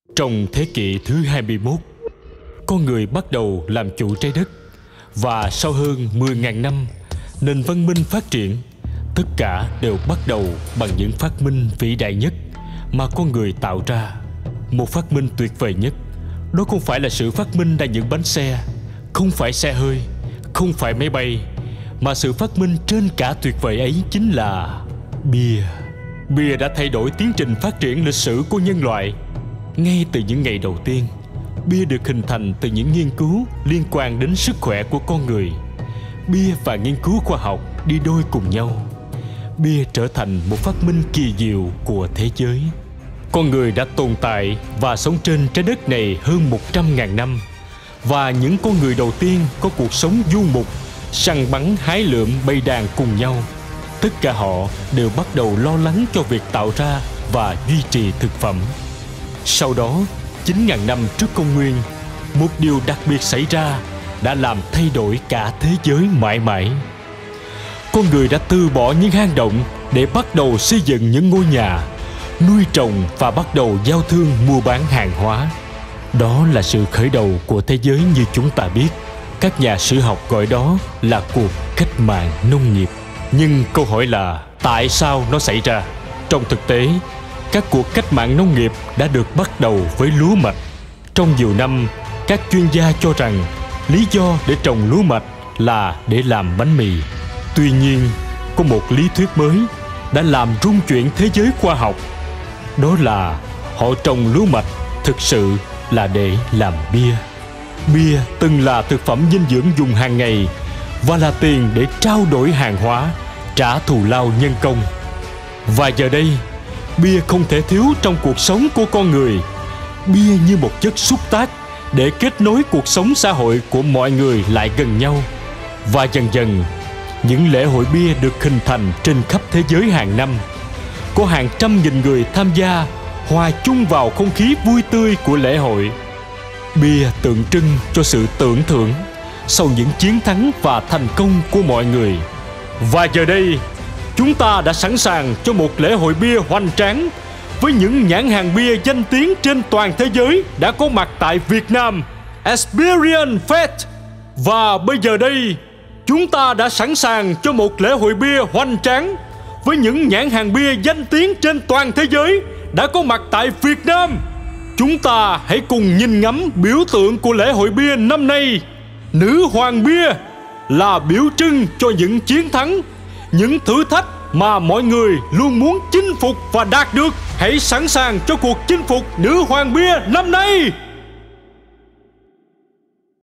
Trong thế kỷ thứ 21, con người bắt đầu làm chủ trái đất. Và sau hơn 10.000 năm, nền văn minh phát triển. Tất cả đều bắt đầu bằng những phát minh vĩ đại nhất mà con người tạo ra. Một phát minh tuyệt vời nhất, đó không phải là sự phát minh ra những bánh xe, không phải xe hơi, không phải máy bay, mà sự phát minh trên cả tuyệt vời ấy chính là bia. Bia đã thay đổi tiến trình phát triển lịch sử của nhân loại. Ngay từ những ngày đầu tiên, bia được hình thành từ những nghiên cứu liên quan đến sức khỏe của con người. Bia và nghiên cứu khoa học đi đôi cùng nhau. Bia trở thành một phát minh kỳ diệu của thế giới. Con người đã tồn tại và sống trên trái đất này hơn 100.000 năm. Và những con người đầu tiên có cuộc sống du mục, săn bắn hái lượm bầy đàn cùng nhau. Tất cả họ đều bắt đầu lo lắng cho việc tạo ra và duy trì thực phẩm. Sau đó, 9.000 năm trước công nguyên, một điều đặc biệt xảy ra đã làm thay đổi cả thế giới mãi mãi. Con người đã từ bỏ những hang động để bắt đầu xây dựng những ngôi nhà, nuôi trồng và bắt đầu giao thương mua bán hàng hóa. Đó là sự khởi đầu của thế giới như chúng ta biết. Các nhà sử học gọi đó là cuộc cách mạng nông nghiệp. Nhưng câu hỏi là tại sao nó xảy ra? Trong thực tế, các cuộc cách mạng nông nghiệp đã được bắt đầu với lúa mạch. Trong nhiều năm, các chuyên gia cho rằng lý do để trồng lúa mạch là để làm bánh mì. Tuy nhiên, có một lý thuyết mới đã làm rung chuyển thế giới khoa học. Đó là họ trồng lúa mạch thực sự là để làm bia. Bia từng là thực phẩm dinh dưỡng dùng hàng ngày và là tiền để trao đổi hàng hóa, trả thù lao nhân công. Và giờ đây, bia không thể thiếu trong cuộc sống của con người. Bia như một chất xúc tác để kết nối cuộc sống xã hội của mọi người lại gần nhau. Và dần dần, những lễ hội bia được hình thành trên khắp thế giới hàng năm. Có hàng trăm nghìn người tham gia, hòa chung vào không khí vui tươi của lễ hội. Bia tượng trưng cho sự tưởng thưởng sau những chiến thắng và thành công của mọi người. Và giờ đây, chúng ta đã sẵn sàng cho một lễ hội bia hoành tráng với những nhãn hàng bia danh tiếng trên toàn thế giới đã có mặt tại Việt Nam, Experience Fest. Và bây giờ đây, chúng ta đã sẵn sàng cho một lễ hội bia hoành tráng với những nhãn hàng bia danh tiếng trên toàn thế giới đã có mặt tại Việt Nam. Chúng ta hãy cùng nhìn ngắm biểu tượng của lễ hội bia năm nay. Nữ hoàng bia là biểu trưng cho những chiến thắng, những thử thách mà mọi người luôn muốn chinh phục và đạt được. Hãy sẵn sàng cho cuộc chinh phục nữ hoàng bia năm nay.